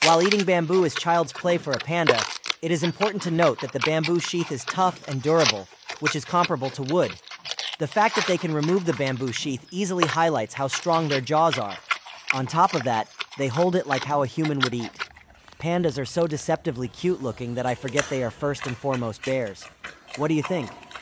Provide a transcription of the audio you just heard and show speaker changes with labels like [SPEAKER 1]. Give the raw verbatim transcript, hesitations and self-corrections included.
[SPEAKER 1] While eating bamboo is child's play for a panda, it is important to note that the bamboo sheath is tough and durable, which is comparable to wood. The fact that they can remove the bamboo sheath easily highlights how strong their jaws are. On top of that, they hold it like how a human would eat. Pandas are so deceptively cute looking that I forget they are first and foremost bears. What do you think?